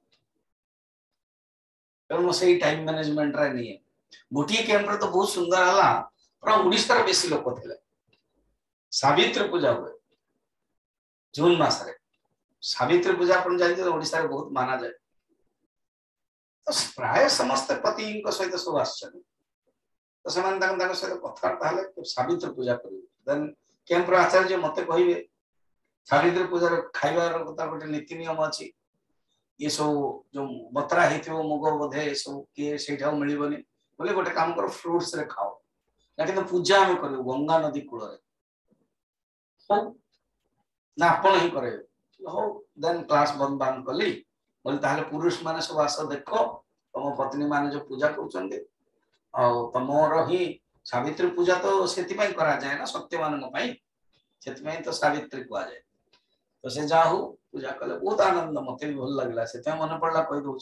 कारण से टाइम मैनेजमेंट रे नहीं है गोटी कैंप रे तो बहुत सुंदर हला पर ओडिसा रे बेसी लोक थिले सावित्री पूजा हुए जून मास रे सावित्री पूजा अपन जाई तो ओडिसा रे बहुत माना जाए तो प्राय समस्त पति इनको सहित सब आछन तो समान सहित कथा सावित्री पूजा कर देन कैंप आचार्य मत कहे सावित्री पूजा खाइबार कथा गोटे नीति नियम अच्छी ये सब जो बतरा हो मुग बोधे सब किए से मिलबनी बोले गोटे काम कर फ्रुट्स रे खाओ ना कि पूजा आम कर गंगा नदी कूल हो ना आपण ही करे हो देन क्लास बंद बांद कली बोले ताहले पुरुष माने सब आस देख तुम पत्नी माने जो पूजा कर तमर ही सावित्री पूजा तो से करा जाए ना सत्य मान से तो सावित्री कह जाए तो से जाहू पूजा कले बहुत आनंद मत भी भल लगला से मन पड़ा कही दौ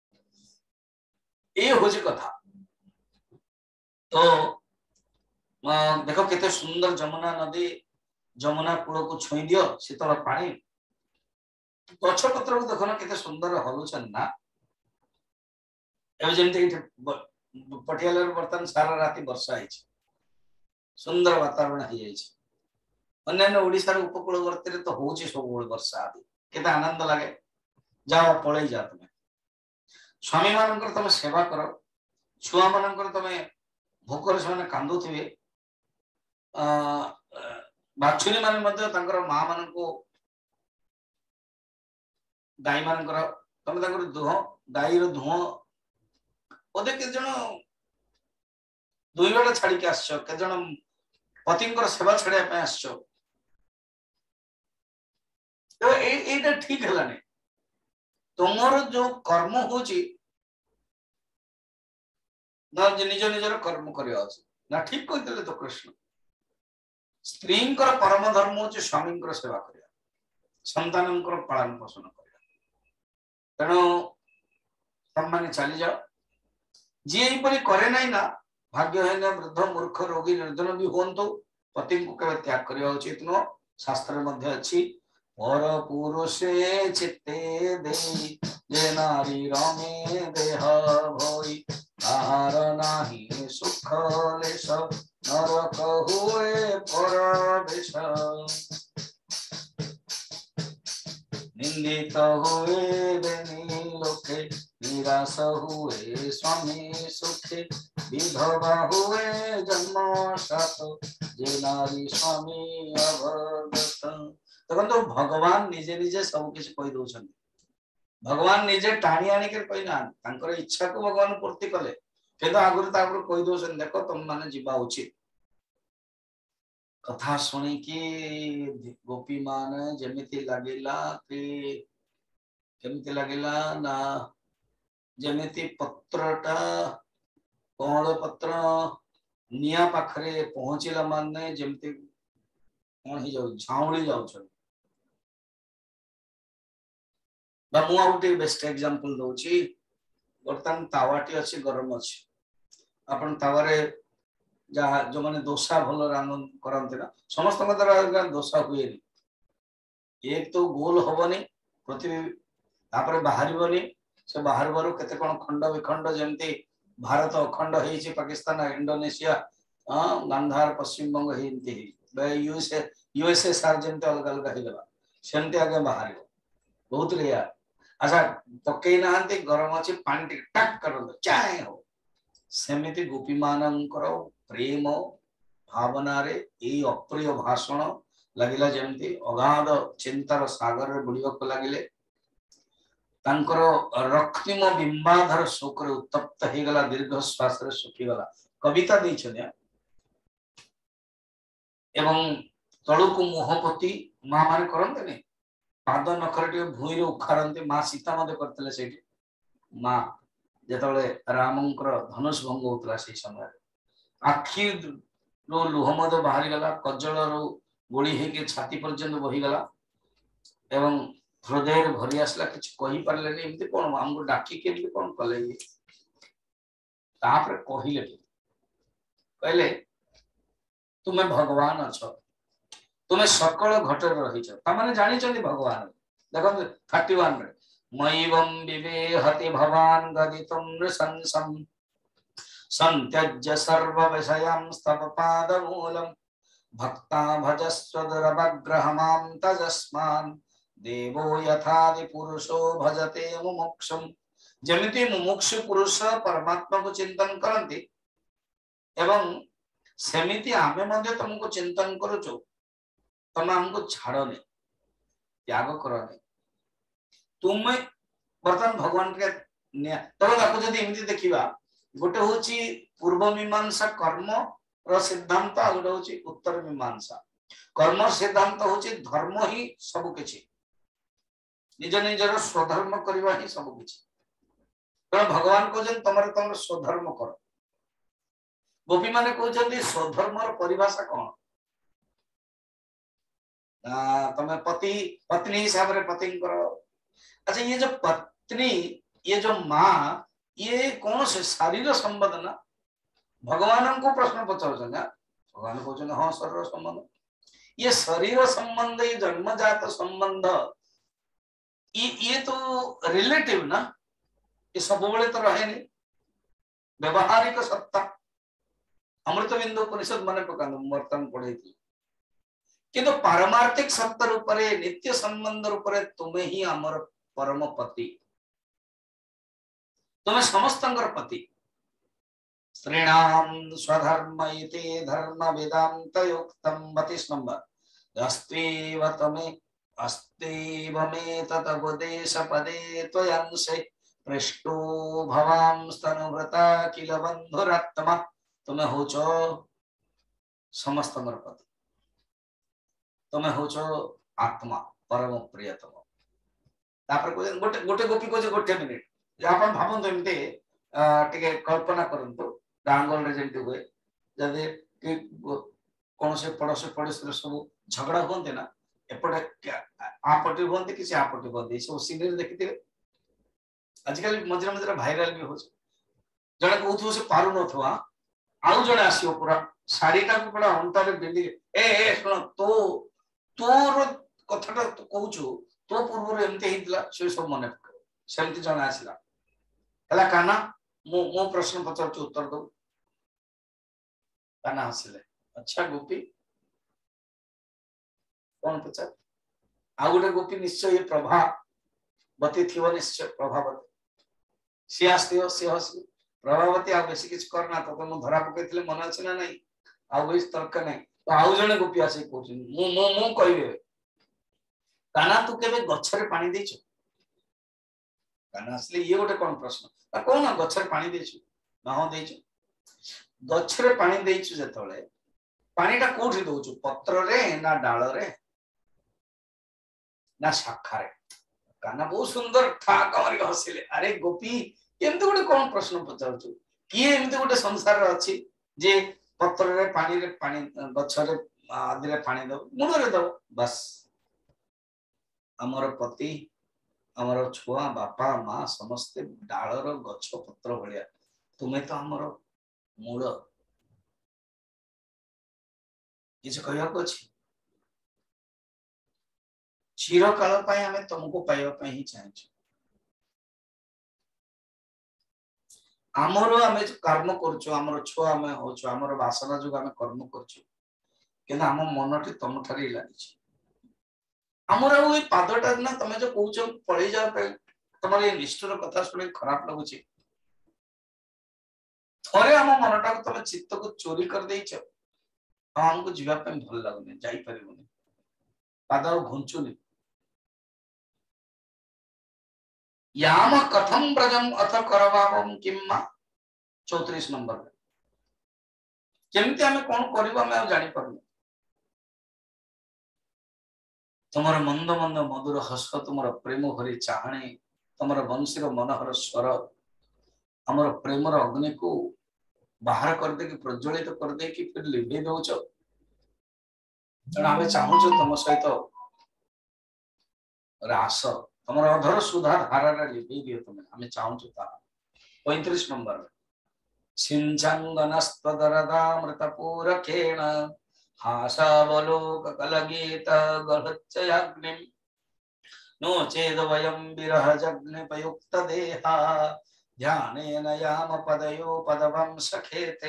ये हूँ कथा तो देख केते सुंदर जमुना नदी जमुना कूल को छुई दियो शीतल पानी गछ पत्र को देखो ना केते सुंदर हलुचन ना जमी पटियाला बर्तमान सारा राति वर्षा है सुंदर वातावरण हो जाए अन्य ओडिशार उपकूलवर्ती तो हूँ सब वर्षा आदि केते आनंद लगे जाओ पलि जा तुम्हें स्वामी मान तुम सेवा कर छुआ मान तुम भोकर से कांदुवे बाछुरी मान माँ मान गाई मान तुम दुह गाई रुह बोधे के जन 2 बेला छाड़ी के आस के जन पति सेवा छाड़ा आस ठीक है तुमर जो कर्म हो निज निजर कर्म करवा ना ठीक कहते तो कृष्ण स्त्री परम धर्म हूँ स्वामी सेवा करवा संतान पालन पोषण करवा तेणु तुम मैंने चली जाओ जी यहीपरि करे नहीं ना भाग्यहीन वृद्ध मूर्ख रोगी निर्धन भी हूँ पति को केवल त्याग करवा उचित नुह शास्त्र मध्य अच्छी पर पुरुषे चित्ते दे नारी रमे देह भई ताहार नाही सुख लेश नरक हुए परवेश निंदित हुए बेनी लोके निराश हुए स्वामी सुखे विधवा हुए जन्म सात जे नारी स्वामी अभगत देखो भगवान निजे निजे सब किसी कही दौरान भगवान निजे टाणी आणिक कहीना इच्छा को भगवान पूर्ति कले कि आगुरी कही दौरान देख तुम मैंने जीवा उचित कथा शुणिकी गोपी मान जमिति लगिला कि केमिति लगिला ना जमिति पत्रटा कौड़ पत्र निया पाखरे पहुंचला माने जमिति कौन ही जाउ झाउली जाउ मुझे बेस्ट एग्जांपल दौची बर्तमान तावाटी अच्छी गरम अच्छी अपन तावारे जहाँ जो माने दोसा भल रांधन करते ना समस्त द्वारा दोसा हुए एक तो गोल हबनी पृथ्वी तापर बाहर से बाहर बारू केते कोन खंड विखंड जमती भारत अखंड होइछि पाकिस्तान इंडोनेशिया गांधार पश्चिम बंग हिंती यूएसए सार जमते अलग अलग हे गला सेमते आगे बाहर बहुत रेया अच्छा पकई नाहंती गरम अछि पानी टिक टक करन चाहे हो सेमिति गोपी मानकर प्रेम भावना रे ए अप्रिय भाषण लगिला जमती अगाध चिंतार सागर रे बुड़िबक लागिले तांकर रक्तिम बिंबाधर शोक रे उत्तप्त हे गला दीर्घ श्वास रे सुखी गला कविता दै छने एवं तळुकु मोहपति मां माने करनते ने पाद नखरटी भूई रे उखारंते मां सीता मध्ये करतले सेठी मां जेतले रामंकर धनुष भंग होतला से समय आखि रो लुह मध्ये बाहरी गला कजल रो गोली हे के छाती पर्यंत बही गला एवं हृदय भरी आसला किछ कहि परले नै एमती कोन हमको डाकी के एमती कोन कले तापर कहिले कहले तुम्हें भगवान अछ तुम्हें सकल घटर रही छ त माने जानि छथि भगवान देखो 31 रे मयिवं विवेहति भवान गदितुं नृशंसं संत्यज्य सर्व विषयं स्तव पादमूलम् भक्ता भजस्व दुरवग्रहमां तजस्मान् देवो यथादि पुरुषो भजते मुमुक्षुम् जमिति मुमुक्षु पुरुष परमात्मा को चिंतन करंती एवं सेमिति आमे मध्ये तुमको चिंतन करूचो तमे हमको छाड़ने त्याग करने तुम्हें बर्तमान भगवान के तब आपको जब एमती देखा गोटे हूँ पूर्व मीमांसा कर्म र सिद्धांत आ गोटे हूँ उत्तर मीमांसा कर्म सिद्धांत हूँ धर्म ही सबकि निज निजर स्वधर्म करवा ही सबकि कारण भगवान कहते तुम स्वधर्म कर गोपी माने कहते स्वधर्म परिभाषा कौन तमें पति पत्नी हिसाब रे पति करो अच्छा ये जो पत्नी ये जो माँ ये कौन से शरीर संबंध ना भगवान को प्रश्न पचार भगवान कहते हाँ शरीर संबंध ये शरीर संबंध ये जन्मजात संबंध ये तो रिलेटिव ना ये सब तो रहे नहीं व्यवहारिक सत्ता अमृत बिंदु उपनिषद मन पका बर्तमान पढ़े किंतु पारमार्थिक सत्ता रूपरे नित्य संबंध रूपरे तुम्हें ही आमर परम पति तुम्हें समस्तंगर पति स्त्रीणाम स्वधर्म इति धर्म वेदांत युक्तम 32 नंबर अस्तेव तमे अस्तेव मे ततुपदेश पदे त्वयंसे पृष्ठो भवां स्तनुव्रता किल बंधुरात्मा तुम्हें होचो समस्तंगर पति तुम्हें होचो आत्मा परम प्रियतम तापर गोटे गोटे गोपी को गोटे मिनिट आपण भाबंतु एमते टिके कल्पना करंतु गांगल रे जेमते हुए जदे कि कोन से पड़ोस सब झगड़ा होते ना एपटे आपटे होते कि आपटे होते सब सीनियर देखिते आजकल मजरा मजरा वायरल भी हो जने कहथु से पारु नथवा आउ जने आसीओ पूरा साड़ीटा को पूरा अंतर बिंदी ए सुन तो तोर कथाटा तू कहूछु तो पूर्व एमते हितला से सब मने सेमती जने आसीला हला काना मो प्रश्न पचार उत्तर दो काना हसिले अच्छा गोपी कौन पचार आ गोटे गोपी निश्चय प्रभा बती थिव निश्चय प्रभावती सी आसथिव सी हसी प्रभावती आ बेसी किछ करना तो मु धरा पकैथिले मन अछि ना नहीं आ बेस तर्क नहीं तो आउ जने गोपी आसी कहउछन मु कहबे काना तू केबे गछरे पानी देछु काना असले ये गोटे कोन प्रश्न आ कोन गछरे पानी देछु ना हो देछु गछरे पानी देछु जतले पानीटा कोठी दोछु पत्र रे ना डाल रे ना शाखा रे काना बहुत सुंदर था कमर हसिले अरे गोपी एमती गोटे कौन प्रश्न पचारछु किए एमती गोटे संसार अछि जे पत्र रे पानी गछरे आदि रे पानी दो मुंड रे दो बस हमर पति हमर छुआ बापा माँ समस्ते डालर गछ पत्र भलिया तुम्हें तो हमर मूल किसी कहବାକୁ ଅଛି चिर काल आम तुमको पाइबा ही चाहूँ आमर आम कर्म कर छुआ आम हो बासना जो आम कर्म कर आम मन टी तुम ठारे लगी आमर पादटा ना तुम जो कौच पड़े जा तुम ये निष्ठुर कथा शुणी खराब लगुच थरे आम मनटा को तुम चित्त को चोरी कर देच आमको जीवाई भल लगुनि जापर पाद घुंचुनी याम कथम ब्रजम अथ करवावम किम्मा 34 नंबर केमती आम कौन कर जानी पारु तुमर मंद मंद मधुर हस तुमर प्रेम भरी चाहणी तुमर वंशीर मनोहर स्वर आमर प्रेमर अग्नि को बाहर कर दे प्रज्वलित कर दे कि फिर लिभे दौच तेणु आम चाहूँ तुम सहित रास तुम अधर सुधा धारा लिभे दियो तुम आम चाहूँ 35 नंबर सिंचंगनस्त्वदरदामृतपूरकेण हासावलोक कलगीत गलच्चयाग्निं नो चेद वयं विरहजग्निपयुक्त देहा ध्यानेन याम पदयो पदवं सखेते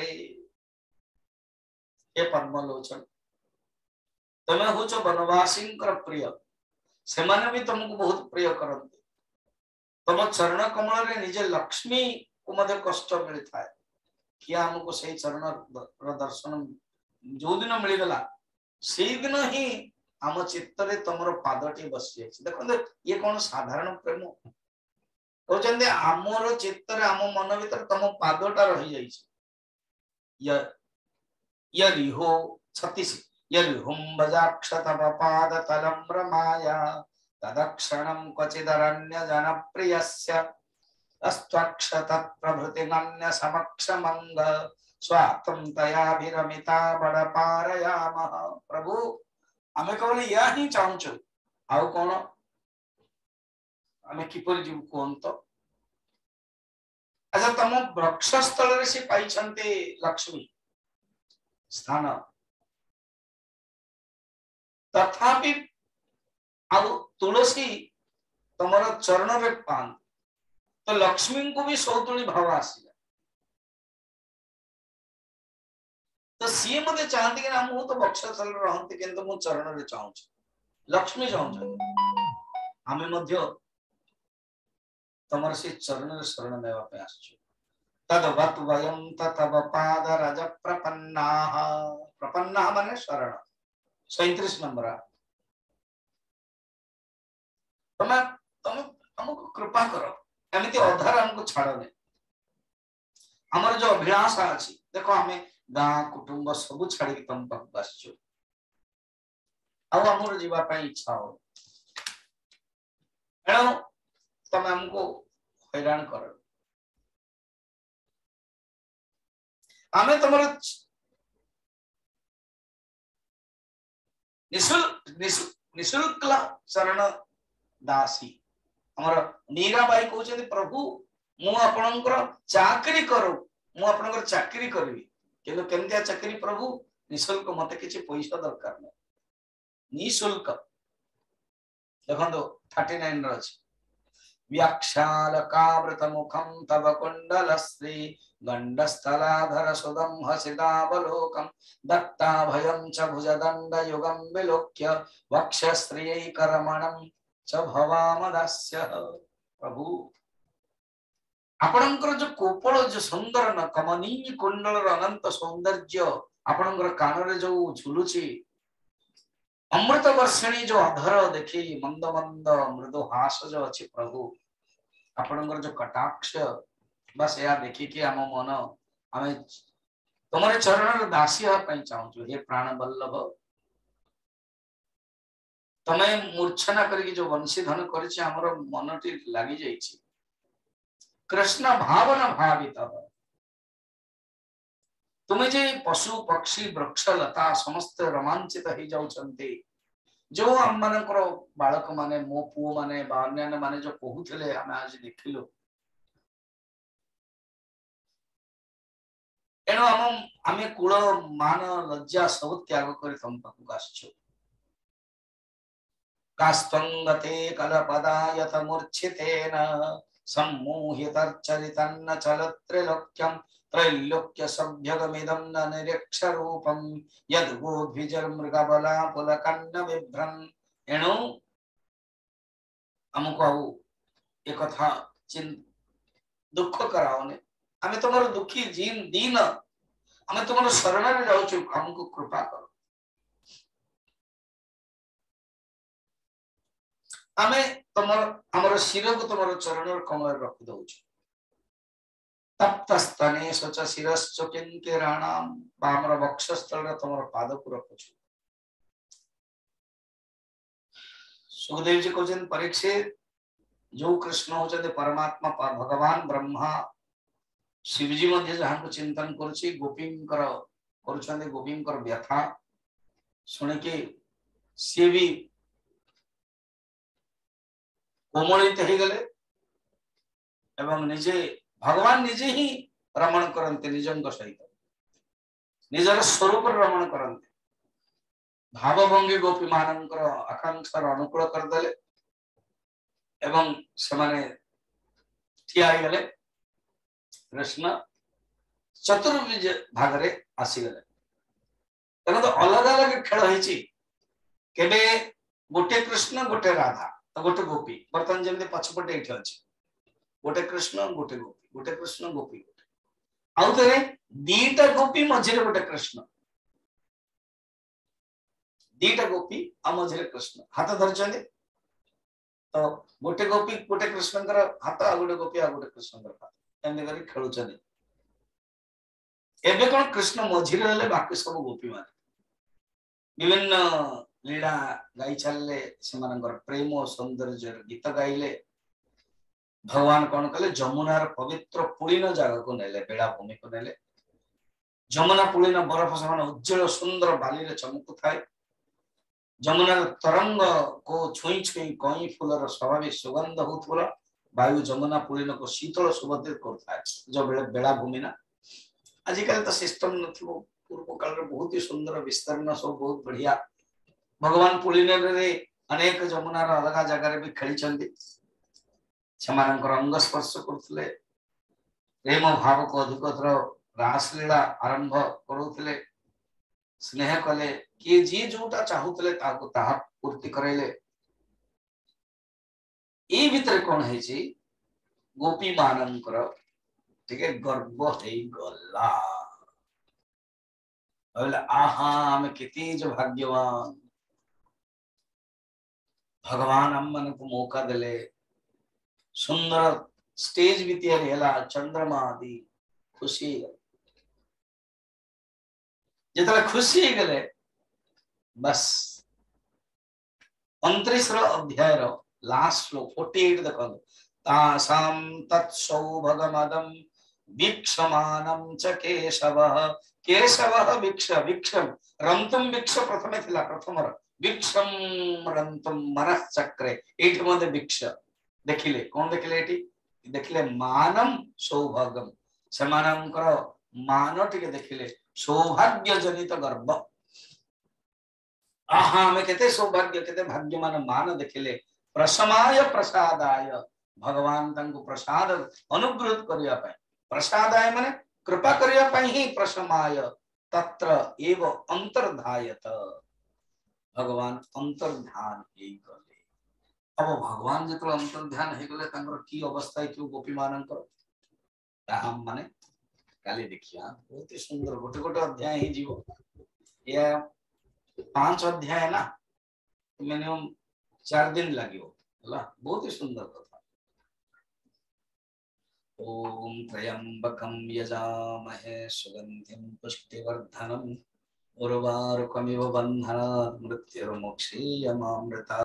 हे पद्मलोचन तमे होच वनवासींकर प्रिय से माने भी तुमको बहुत प्रिय करते तुम चरण कमल रे निजे लक्ष्मी को मध्य कष्ट मिलता है किया हमको सही चरण दर्शन जो दिन मिलगला से दिन ही आम चित्त रे तुमर पादटी बसी जाए देखो ये कौन साधारण प्रेम कहते आमर चित्त रे आम मन भीतर तुम पादटा रही जाइए यरिहो 36 यरिहुं भजाक्ष तव पाद तलम रमाया तदक्षणं क्वचिदरण्य जनप्रियस्य अस्त्वक्ष तत्प्रभृतिमन्य समक्षमंग स्वात्म तयाभिरमिता बड़ पारयामः प्रभु आमे केवल या ही चाहूँ आउ कौन आमे किपर जीव कहत अच्छा तुम वृक्षस्थल से पाइछन्ते लक्ष्मी स्थान तथापि आउ तुलसी तुमर चरण रे पान तो लक्ष्मी को भी सौतुणी भाव आसिला तो सी मत चाहती कि मु तो वक्षस्थल रहती किंतु मु चरण रे चाहूँ लक्ष्मी चाहूँ आमे मध्य तुमर से चरण रे शरण नेवा पे आछू तदवत वयं ततव पाद रज प्रपन्नाः प्रपन्नाः माने शरण 37 नंबर तुम तुम हमको कृपा करो एमती अधार हमको छाड़ने हमर जो अभिलाषा अछि देखो हमें गाँ कुटुंब सब छाड़ी तुम पाखु आसछु आमर जीवा इच्छा हो एणु तुम हमको हैरान कर आमे तुम निशुल्क शरण दासी हमर मीराबाई कहते प्रभु मु आपणकर चाकरी करो मु आपणकर चाकरी करबी किंतु केमतिया चाकरी प्रभु निशुल्क मते किछि पैसा दरकार नै निशुल्क देखो 39 रच व्याक्षालकावृत मुखम तव कुंडल श्री गंडस्थलाधर सुदम हसितावलोकम दत्ता भयं च भुजदंड युगम विलोक्य वक्षस्त्रीकरमणं च भवामदास्य प्रभु आपणकर जो कोपल जो सुंदर न कमनीय कुंडल अनंत सौंदर्य आपणकर कान रे जो झुलुची अमृत वर्षिणी जो अधर देखी मंद मंद मृदु हास जो अच्छी प्रभु आपणकर जो कटाक्ष बस या देखी कि आम मन आम तुमरे चरण दासी हाँ चाहूँ हे प्राण बल्लभ तमे मूर्छना करके जो वंशीधन करिछि हमर मनटी लागि जाइछि कृष्ण भावना भावित तुम्हें जे पशु पक्षी वृक्ष लता समस्त रोमांचित हो जाउछन्ते जो आम मानकर बालक माने मो पुओ माने बा अन्य माने जो कहूथिले आमे आज देखिलो एणु आमे कुल मान लज्जा सब त्याग कर तुम पाखक आसछु कास्त्वंगते कलपदायत मूर्छितेन सम्मोहितर्चरितन्न चलत्रिलोक्यं त्रैलोक्य सभ्यगमिदं न निरीक्ष रूपं यद्गोद्विजमृगबला पुलकन्न बिभ्रन् एणु हमको आउ एक कथा दुख कराओने आमे तुमर दुखी जीन दीन आमे तुमर शरण रे जाउछु हमको कृपा करो आमे तुमर हमर शिर को तुमर चरण कमल रख दउछु तप्तस्तने सच शिरश्च किंकिराणाम बामर वक्षस्थल तुमर पाद को रखछु सुखदेव जी कहते परीक्षित जो कृष्ण होचते परमात्मा भगवान ब्रह्मा शिवजी मध्य जहां को चिंतन करछि गोपींकर करूछन्ते गोपींकर व्यथा सुने के से भी कोमलित हो गले एवं निजे भगवान निजे ही रमण करते निजंग सहित निजर स्वरूप रमण करते भावभंगी गोपी मानकर आकांक्षार अनुकूल करदेले एवं समाने ठिया गले कृष्ण चतुर्भुज भागरे आसीगले तेना तो अलग अलग खेल होइछि केबे गोटे कृष्ण गोटे राधा तो गोटे गोपी बर्तमान जमते पछपटे एठी अछि गोटे कृष्ण गोटे गोपी गोटे कृष्ण गोपी गोटे आउ तेरे दीटा गोपी मझिरे गोटे कृष्ण दीटा गोपी आ मझिरे कृष्ण हाथ धरछन्ते तो गोटे गोपी गोटे कृष्णकर हाथ आ गोटे गोपी आ गोटे कृष्णकर हाथ एमने करी खेलुछन्ते एबे कोन कृष्ण मझिरे हले बाकी सब गोपी माने विभिन्न लीला गाई चलले सेमानकर प्रेम और सौंदर्य गीत गाइले भगवान कौन कले जमुनार पवित्र पुलिन जगह को नेले बेड़ा भूमि को नेले जमुना पुलिन बरफ समान उज्जवल सुंदर बाली रे चमकु थाए जमुनार तरंग को छुई छुई कई फूलर स्वाभाविक सुगंध होतबला वायु जमुना पुलिन को शीतल सुगंधित करथाए जो बेड़ा भूमि ना आजिकल तो सिस्टम नथिबो पूर्व काल रे बहुत ही सुंदर विस्तरण सब बहुत बढ़िया भगवान पुलिन रे अनेक जमुनार अलग जगह रे भी खेली चंदी सेमानकर अंग स्पर्श करथले प्रेम भाव को अधिकतर रासलीला आरंभ करूथले स्नेह कले कि जी जोटा चाहूतले ताको ताहा पूर्ति करैले ए भीतर कोन है छी गोपी मानकर ठीक गर्व है गला बोले आहा हम किती जो भाग्यवान भगवान हम मन को मौका देले सुंदर स्टेज भी तैयारी हैला चंद्रमा आदि खुशी जितने खुशी गले बस 29 अध्याय रो लास्ट श्लोक 48 देखो तासाम तत्सौभगमदं वीक्षमानं च केशवः केशवः वीक्ष वीक्षम रंतुम वीक्ष प्रथमे थिला प्रथमर वीक्षम रंतुम मनः चक्रे एठी मध्ये वीक्ष देखिले कोन देखिले एठी देखिले मानम सौभाग्यम समानंकर मान टिके देखिले सौभाग्य जनित गर्व आहा हमें केते सौभाग्य केते भाग्यमान मान देखिले प्रसमाय प्रसादाय भगवान तंको प्रसाद अनुग्रह करिया पाए प्रसादाय माने कृपा करिया पाए ही प्रसमाय तत्र एव अंतर्धायत भगवान अंतर्ध्यान हे गले अब भगवान जत अंतर्ध्यान हे गले तंकर की अवस्था है कि गोपी मानकर हम माने काली देखिया बहुत ही सुंदर गोटे गोटे अध्याय ही जीव या 5 अध्याय ना मिनिमम 4 दिन लागियो हला बहुत ही सुंदर कथा ओम त्र्यंबकं यजामहे सुगंधिं पुष्टिवर्धनम् उर्वारुकमिव बन्धनात् मृत्युर्मुक्षीयमामृता